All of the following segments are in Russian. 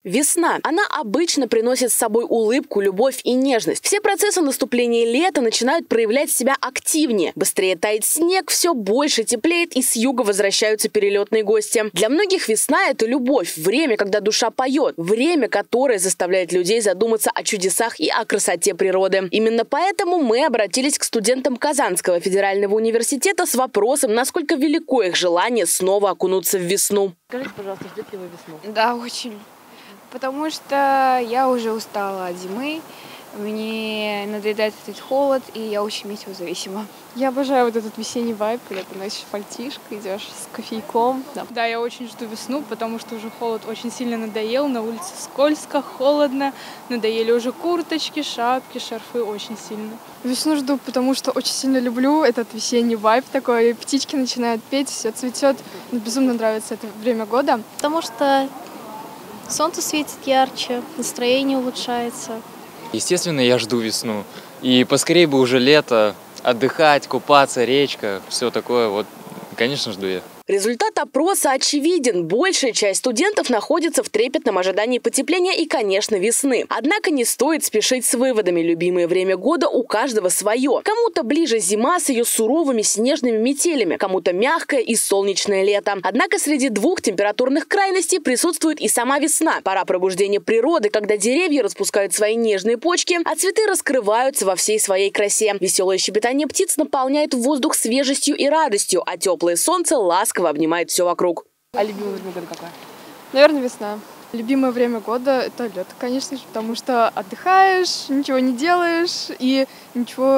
Весна. Она обычно приносит с собой улыбку, любовь и нежность. Все процессы наступления лета начинают проявлять себя активнее. Быстрее тает снег, все больше теплеет, и с юга возвращаются перелетные гости. Для многих весна – это любовь, время, когда душа поет, время, которое заставляет людей задуматься о чудесах и о красоте природы. Именно поэтому мы обратились к студентам Казанского федерального университета с вопросом, насколько велико их желание снова окунуться в весну. Скажите, пожалуйста, ждете ли вы весну? Да, очень. Потому что я уже устала от зимы, мне надоедает этот холод, и я очень метеозависима. Я обожаю вот этот весенний вайб, когда ты носишь пальтишко, идешь с кофейком. Да, я очень жду весну, потому что уже холод очень сильно надоел, на улице скользко, холодно, надоели уже курточки, шапки, шарфы очень сильно. Весну жду, потому что очень сильно люблю этот весенний вайб такой, птички начинают петь, все цветет. Мне безумно нравится это время года. Потому что солнце светит ярче, настроение улучшается. Естественно, я жду весну. И поскорее бы уже лето, отдыхать, купаться, речка, все такое. Вот, конечно, жду я. Результат опроса очевиден. Большая часть студентов находится в трепетном ожидании потепления и, конечно, весны. Однако не стоит спешить с выводами. Любимое время года у каждого свое. Кому-то ближе зима с ее суровыми снежными метелями, кому-то мягкое и солнечное лето. Однако среди двух температурных крайностей присутствует и сама весна. Пора пробуждения природы, когда деревья распускают свои нежные почки, а цветы раскрываются во всей своей красе. Веселое щебетание птиц наполняет воздух свежестью и радостью, а теплое солнце ласково обнимает все вокруг. А любимое время года какое? Наверное, весна. Любимое время года – это лето, конечно же, потому что отдыхаешь, ничего не делаешь и ничего,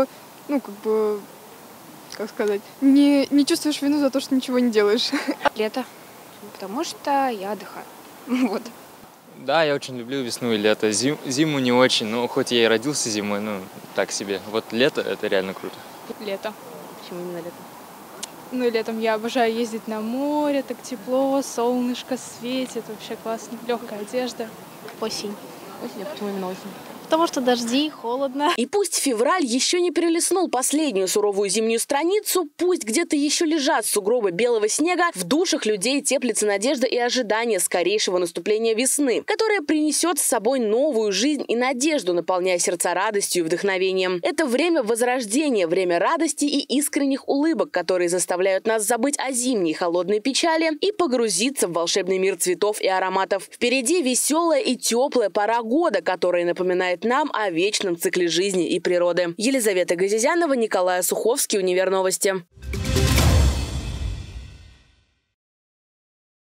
не чувствуешь вину за то, что ничего не делаешь. Лето, потому что я отдыхаю. Вот. Да, я очень люблю весну и лето. Зиму не очень, но хоть я и родился зимой, так себе. Вот лето – это реально круто. Лето. Почему именно лето? Летом я обожаю ездить на море, так тепло, солнышко светит, вообще классно, легкая одежда. Осень. Осень, а почему именно осень? Потому что дожди, холодно. И пусть февраль еще не перелистнул последнюю суровую зимнюю страницу, пусть где-то еще лежат сугробы белого снега, в душах людей теплится надежда и ожидание скорейшего наступления весны, которая принесет с собой новую жизнь и надежду, наполняя сердца радостью и вдохновением. Это время возрождения, время радости и искренних улыбок, которые заставляют нас забыть о зимней холодной печали и погрузиться в волшебный мир цветов и ароматов. Впереди веселая и теплая пора года, которая напоминает нам о вечном цикле жизни и природы. Елизавета Газизянова, Николай Суховский, Универновости.